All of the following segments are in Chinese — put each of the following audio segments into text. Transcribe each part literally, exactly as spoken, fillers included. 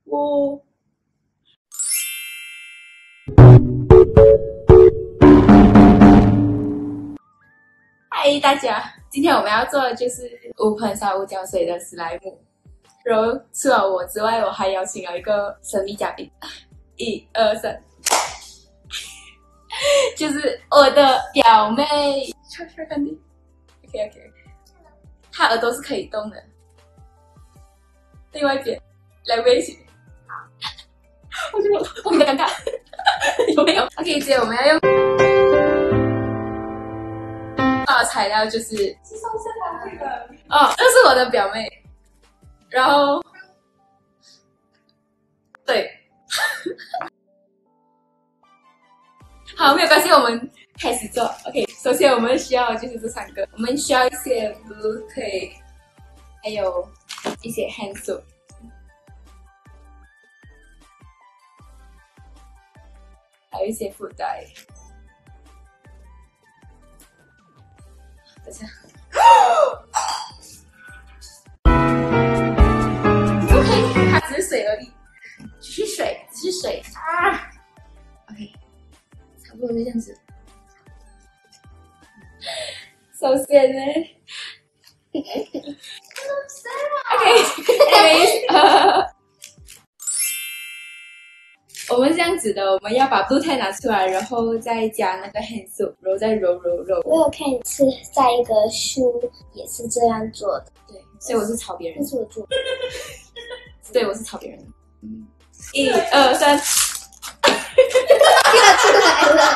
我。嗨，大家，今天我们要做的就是无喷砂无胶水的史莱姆。然后除了我之外，我还邀请了一个神秘嘉宾，一二三，就是我的表妹。悄悄看你 ，OK OK， 她耳朵是可以动的。另外一边，两边一起。我觉得我有点尴尬，有没有 ？OK， 今天我们要用啊材料就是是送圣诞会的哦，这是我的表妹，然后对，好，没有关系，我们开始做。OK， 首先我们需要的就是这三个，我们需要一些 blue tape， 还有一些 hand soap。还有一些附带，等下 ，OK， 它只是水而已，只是水，只是水啊 ，OK， 差不多就这样子。首先呢 ，OK，anyways， 呃。我们这样子的，我们要把 blue tape 拿出来，然后再加那个 hand soap， 然后再揉揉揉。 我有看一次，在一个书也是这样做的。 对，所以我是抄别人。 这是我做的。 对，我是抄别人。嗯，一二三， 跳出来了。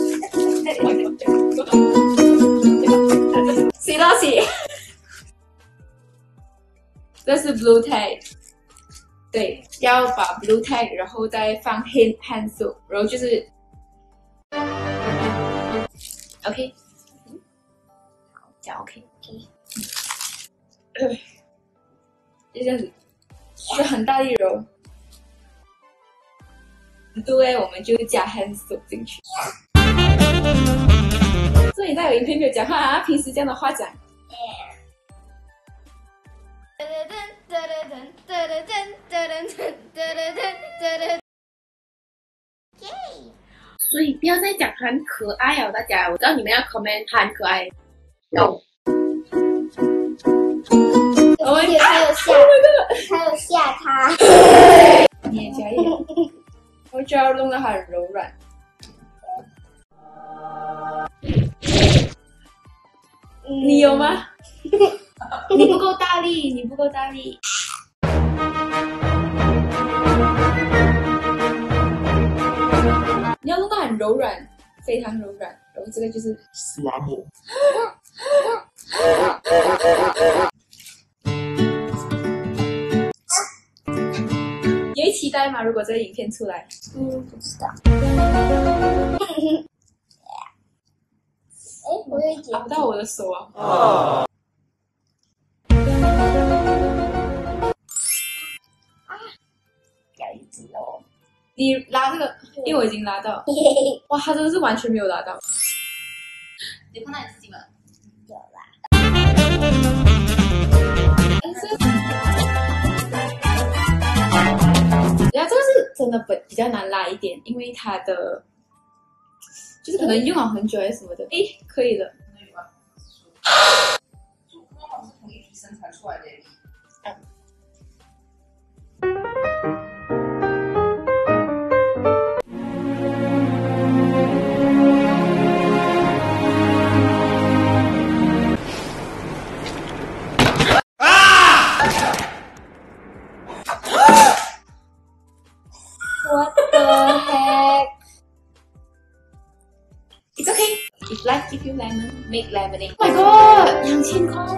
洗到洗。这是 blue tape。对，要把 blue tape， 然后再放 hand hand soap， 然后就是 ，OK， 好，这样 OK， 呃，就这样子，就很大力揉，对，我们就加 hand soap 进去。所以在有影片没有讲话啊，平时这样的话讲。 所以不要再讲很可爱哦，大家，我知道你们要 comment 它很可爱。No， 我们也还有吓，还有吓它。 你也加一点，我就要弄得它很柔软。你有吗？你不够大力，你不够大力。你要弄到很柔软，非常柔软。然后这个就是史莱姆。 你会期待吗？如果这个影片出来？ 嗯，不知道。哎，我有一点打不到我的手啊！ 啊！ 掉一只哦。 你拉这个，因为我已经拉到。哇，他真的是完全没有拉到。你碰到你自己吗？ 有啦。 然后这个是真的比比较难拉一点，因为它的就是可能用了很久还是什么的。诶，可以了。 主播好像是同一批生产出来的。 What the heck? It's okay. If life give you lemon, make lemonade. Oh my god， 两千块！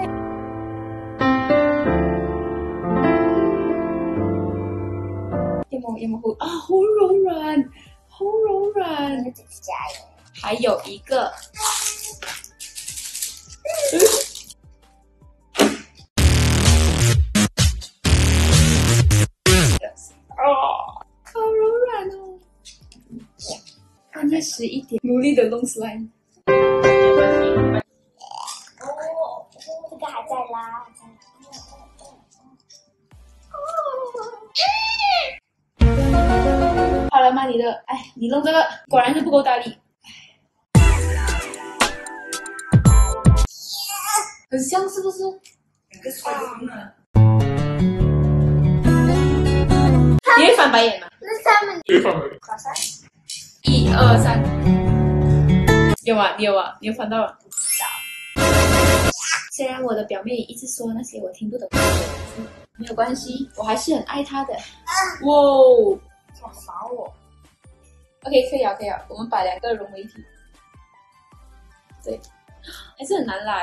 有冇有冇好啊？好柔软，好柔软。 你自己加油。 还有一个。哦，好柔软哦！半夜十一点，努力的弄 slime。 哦，这个还在拉，还在拉。 吗？你的，哎，你弄这个果然是不够大力，很像是不是？ 两个摔晕了。 你会翻白眼吗？ 那他们对方的考三， 一二三，有啊，你有啊，你有翻到了。虽然我的表妹一直说那些我听不懂的字，没有关系，我还是很爱她的。哇哦想罚我。 ，OK， 可以啊，可以啊，我们把两个融为一体。对，还是很难来。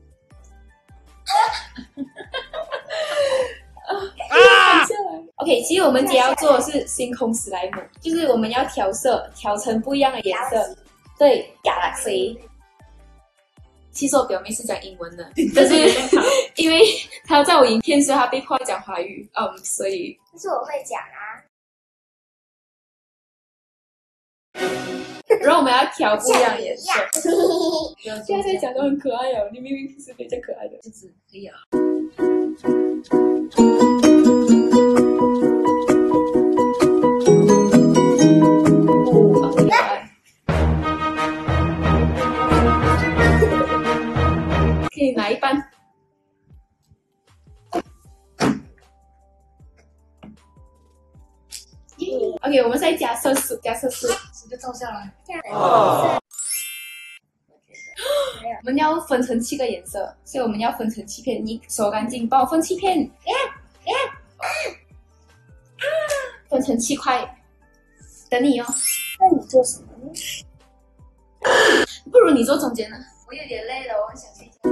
啊！下来。OK， 其实我们今天要做的是星空史莱姆，就是我们要调色，调成不一样的颜色。对 ，Galaxy。其实我表妹是讲英文的，但是因为她在我影片时，她被迫讲华语，嗯，所以但是我会讲啊。 然后我们要调不一样的颜色。 样现在在讲都很可爱哦，你明明平时比较可爱的。 这只可以啊。 哦，好可爱。可以拿一半。OK， 我们再加色素，加色素。 直接照下来。 啊， 我们要分成七个颜色，所以我们要分成七片。你手干净，帮我分七片。分成七块，等你哦。 那你做什么呢？ 不如你坐中间呢？ 我有点累了，我很想睡觉。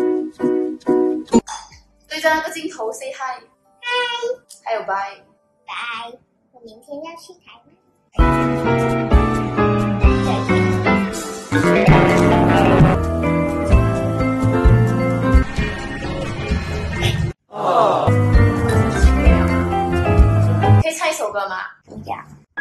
对着那个镜头 say hi， 还有 bye。 拜，我明天要去台湾。 啊， 可以唱一首歌吗？ 不要。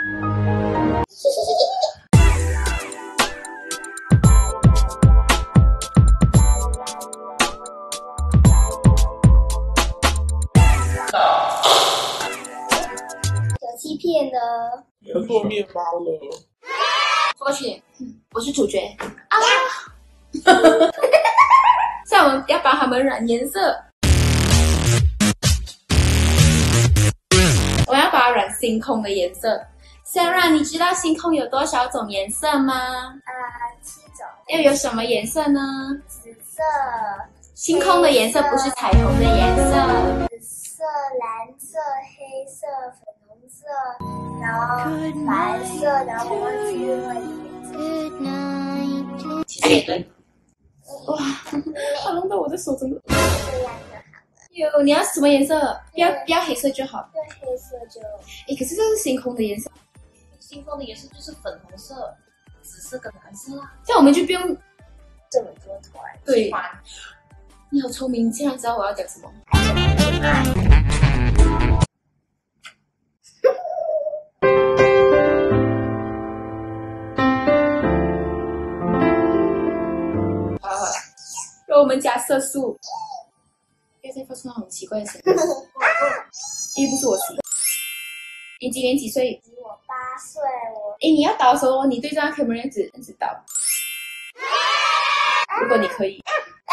有欺骗的。 你要做面包了。 过去，我是主角啊！现在我们要帮他们染颜色，我要把它染星空的颜色。Sarah， 你知道星空有多少种颜色吗？ 呃，七种。 又有什么颜色呢？ 紫色。 星空的颜色不是彩虹的颜色。 紫色、蓝色、黑色、粉红色，然后白色，然后我忘记另外一个颜色。 其实也对。哇，它弄到我的手真的。 这样就好。 有，你要什么颜色？不要不要黑色就好。 对，黑色就。 诶，可是这是星空的颜色， 星空的颜色就是粉红色、紫色跟蓝色啊。 这样我们就不用。 这么多团。 对， 团你好聪明，竟然知道我要讲什么。好了好了，让我们加色素。不要再发出那种奇怪的声音，因为不是我洗。你今年几岁？ 比我八岁，我诶，你要倒的时候，你对着那 camera 这样子这样子倒。如果你可以。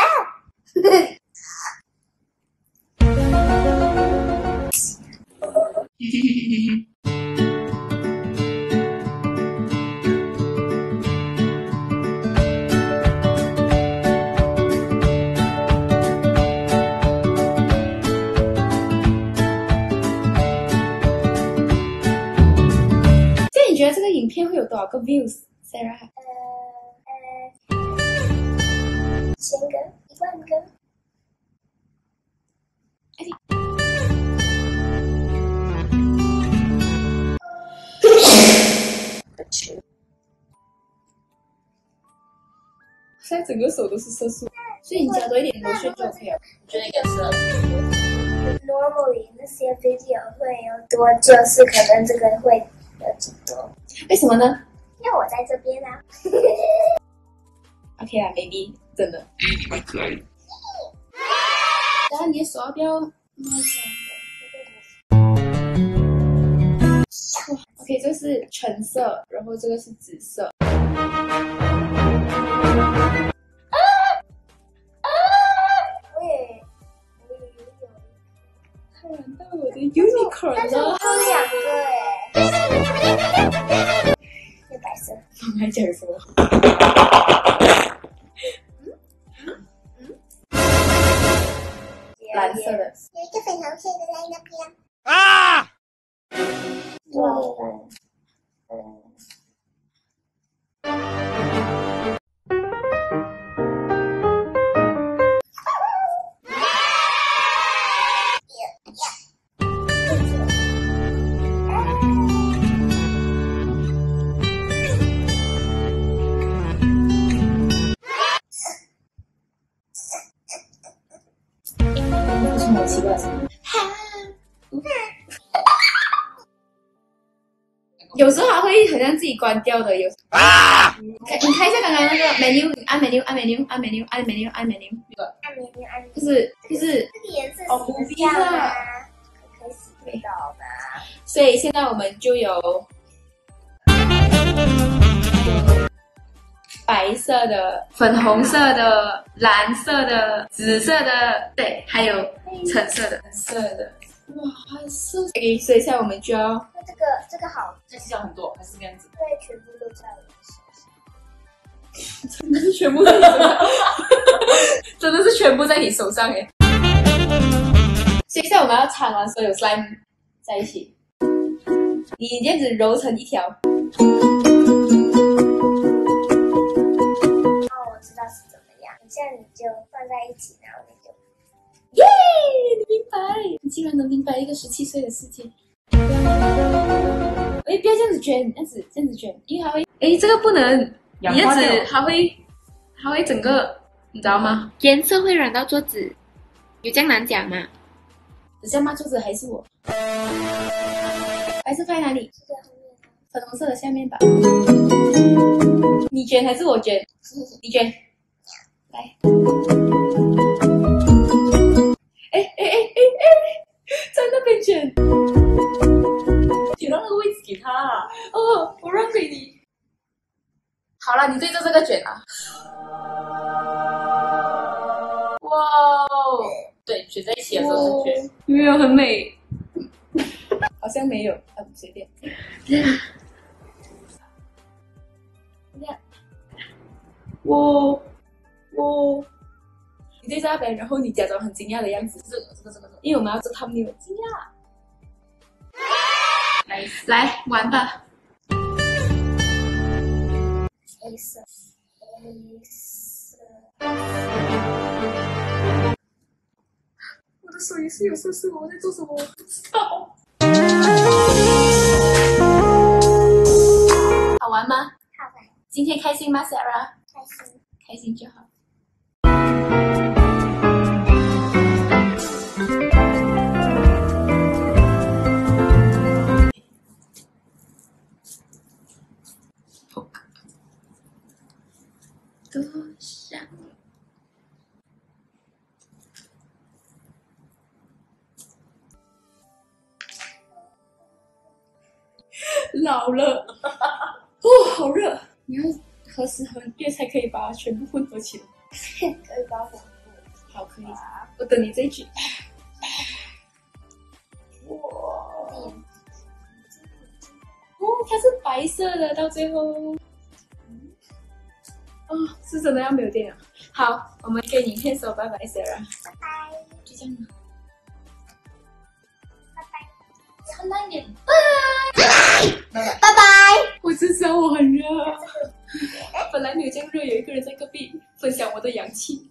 这你觉得这个影片会有多少个 views， Sarah？ 呃呃，千个，一万个。 现在整个手都是色素，所以你加多一点螺旋就 OK 了。 我觉得应该是 Normally 那些 video 会有多，就是可能这个会有几多， 为什么呢因为我在这边啊。 ？OK 啦 ，maybe 真的。 你蛮可爱的。 然后你的手要不要？哇 ，OK， 这这个是橙色，然后这个是紫色。 我也我也有。 看到我的 unicorn 但是我了。 有两个哎。是白色。 我们还讲什么？蓝色的。 有一个粉红色的在那边。 啊！ 哇！嗯。 有什么奇怪的声音？有时候还会好像自己关掉的，有。 啊！ 看，你看一下刚刚那个 menu， 你按 menu， 按 menu， 按 menu， 按 menu， 按 menu， 那个按钮按钮。 就是就是这个颜色哦洗得掉吗？可以洗得到吗？ 所以现在我们就有白色的、粉红色的、蓝色的、紫色的，对，还有橙色的、色的。哇，还是 OK， 所以现在我们就要那这个这个好， 这计较很多，还是这个样子？ 对，全部都在我的手上。 真的是全部在你手上，真的是全部在你手上哎。所以现在我们要缠完所有 slime 在一起，你这样子揉成一条。 哦，我知道是怎么样。这样你就放在一起，然后你就耶！你明白，你竟然能明白一个十七岁的世界。哎，不要这样子卷，这样子这样子卷，因为它会，哎，这个不能，你这样子它会，它会整个，你知道吗？ 颜色会染到桌子，有这样难讲吗？ 只是骂桌子还是我？白色放在哪里？ 就在后面。 粉红色的下面吧。你卷还是我卷？你卷。来。哎哎哎哎哎，在那边卷。 你让那个位置给他、啊。 哦，我让给你。好了，你对着这个卷啊。哇哦！ 对，卷在一起的时候是卷。 有没有很美？好像没有，啊，随便。这样，这样。我我，你对着那边，然后你假装很惊讶的样子。 这个这个这个这个， 因为我们要做 thumbnail，惊讶。 来来玩吧。 黑色，黑色。 我的手也是有色色，我在做什么？我不知道。好玩吗？ 好玩， 今天开心吗 ，Sarah？ 开心。 开心就好。多想。老了，哦，好热！你要何时何月才可以把它全部混合起来？ 可以把我好，可以。我等你这一句。哇！哦，它是白色的，到最后。哦，是真的要没有电了。好，我们跟你牵手，拜拜 ，Sarah。 拜拜， 就这样了。 拜拜， 撑慢一点。 拜拜。 我只知道我很热，本来没有这样热，有一个人在隔壁分享我的氧气。